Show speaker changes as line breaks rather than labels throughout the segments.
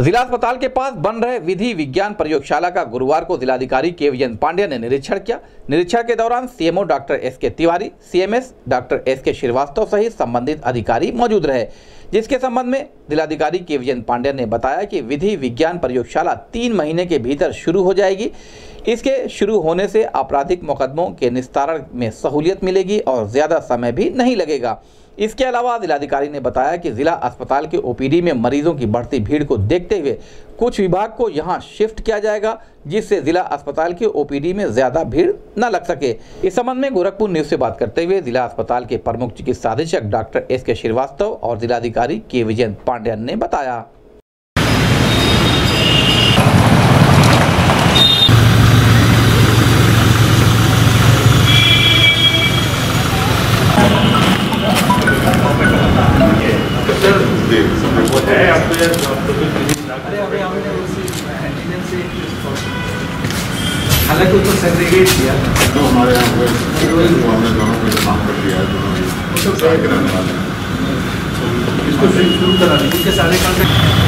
जिला अस्पताल के पास बन रहे विधि विज्ञान प्रयोगशाला का गुरुवार को जिलाधिकारी के.विजय पांडेय ने निरीक्षण किया। निरीक्षण के दौरान CMO doctor S K. Tiwari, CMS doctor S K. Srivastava सहित संबंधित अधिकारी मौजूद रहे, जिसके संबंध में जिलाधिकारी के.विजय पांडेय ने बताया कि विधि विज्ञान प्रयोगशाला 3 महीने के भीतर शुरू हो जाएगी। इसके शुरू होने से आपराधिक मुकदमों के निस्तारण में सहूलियत मिलेगी और ज़्यादा समय भी नहीं लगेगा। इसके अलावा जिलाधिकारी ने बताया कि जिला अस्पताल के ओपीडी में मरीजों की बढ़ती भीड़ को देखते हुए कुछ विभाग को यहां शिफ्ट किया जाएगा, जिससे जिला अस्पताल के ओपीडी में ज़्यादा भीड़ न लग सके। इस संबंध में गोरखपुर न्यूज़ से बात करते हुए जिला अस्पताल के प्रमुख चिकित्सा अधीक्षक डॉक्टर एस.के. श्रीवास्तव और जिलाधिकारी के.विजय पांडेय ने बताया।
हालांकि उसको सेग्रीगेट किया
तो हमारे यहाँ पे हमने दोनों को काम कर दिया है, दोनों
इसको शुरू करा दी। इसके सारे कॉन्ट्रैक्ट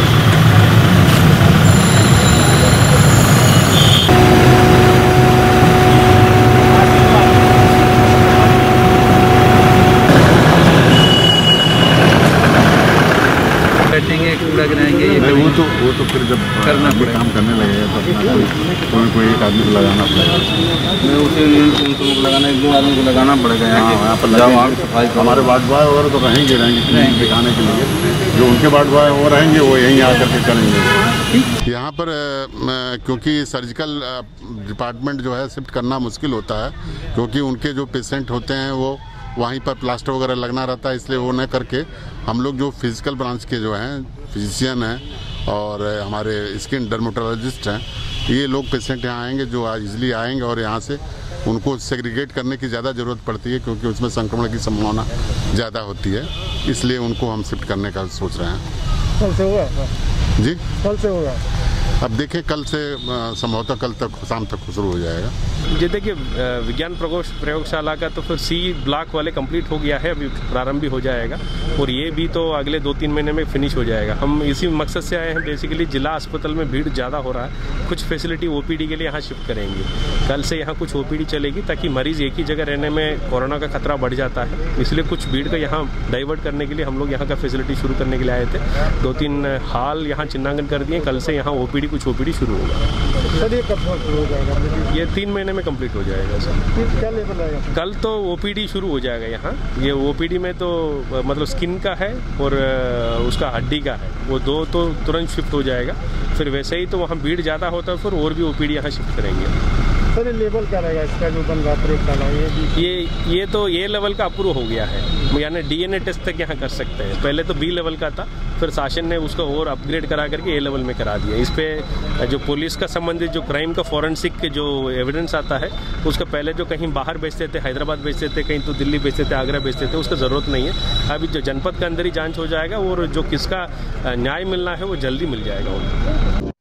कूड़ा गिराएंगे,
वो तो फिर जब
करना
काम करने लगेगा तो अपना कोई एक आदमी को लगाना पड़ेगा।
मैं उसे लगाना 1-2 आदमी को लगाना पड़ेगा।
यहाँ पर सफाई हमारे वार्ड बॉय और तो रहेंगे दिखाने के लिए, जो उनके वार्ड बॉय वो रहेंगे वो यहीं आकर के करेंगे। यहाँ पर क्योंकि सर्जिकल डिपार्टमेंट जो है शिफ्ट करना मुश्किल होता है, क्योंकि उनके जो पेशेंट होते हैं वो वहीं पर प्लास्टर वगैरह लगना रहता है, इसलिए वो न करके हम लोग जो फिजिकल ब्रांच के जो हैं फिजिशियन हैं और हमारे स्किन डर्मेटोलॉजिस्ट हैं, ये लोग पेशेंट यहाँ आएंगे जो इजली आएंगे और यहाँ से उनको सेग्रीगेट करने की ज़्यादा ज़रूरत पड़ती है, क्योंकि उसमें संक्रमण की संभावना ज़्यादा होती है, इसलिए उनको हम शिफ्ट करने का सोच रहे हैं।
कल से होगा
जी,
कल से होगा।
अब देखें, कल से संभवतः कल तक शाम तक शुरू हो जाएगा।
जी देखिए, विज्ञान प्रयोगशाला का तो फिर सी ब्लॉक वाले कंप्लीट हो गया है, अभी प्रारंभ भी हो जाएगा और ये भी तो अगले 2-3 महीने में फिनिश हो जाएगा। हम इसी मकसद से आए हैं, बेसिकली जिला अस्पताल में भीड़ ज़्यादा हो रहा है, कुछ फैसिलिटी ओपीडी के लिए यहाँ शिफ्ट करेंगे। कल से यहाँ कुछ ओपीडी चलेगी ताकि मरीज़ एक ही जगह रहने में कोरोना का खतरा बढ़ जाता है, इसलिए कुछ भीड़ का यहाँ डाइवर्ट करने के लिए हम लोग यहाँ का फैसिलिटी शुरू करने के लिए आए थे। 2-3 हाल यहाँ चिन्हांकन कर दिए, कल से यहाँ कुछ ओपीडी शुरू होगा।
सर ये कब शुरू हो जाएगा?
ये 3 महीने में कंप्लीट हो जाएगा सर।
क्या लेवल आएगा?
कल तो ओपीडी शुरू हो जाएगा यहाँ। ये ओपीडी में तो मतलब स्किन का है और उसका हड्डी का है, वो 2 तो तुरंत शिफ्ट हो जाएगा। फिर वैसे ही तो वहाँ भीड़ ज़्यादा होता है, फिर और भी ओपीडी यहाँ शिफ्ट करेंगे।
सर ये लेवल क्या रहेगा इसका जो बन रहा प्रयोगशाला?
ये तो ए लेवल का अप्रूव हो गया है, यानी डीएनए टेस्ट तक यहाँ कर सकते हैं। पहले तो बी लेवल का था, फिर शासन ने उसको और अपग्रेड करा करके ए लेवल में करा दिया। इस पे जो पुलिस का संबंधित जो क्राइम का फॉरेंसिक जो एविडेंस आता है, उसका पहले जो कहीं बाहर बेचते थे, हैदराबाद बेचते थे, कहीं तो दिल्ली बेचते थे, आगरा बेचते थे, उसका ज़रूरत नहीं है। अभी जो जनपद के अंदर ही जाँच हो जाएगा और जो किसका न्याय मिलना है वो जल्दी मिल जाएगा उनको।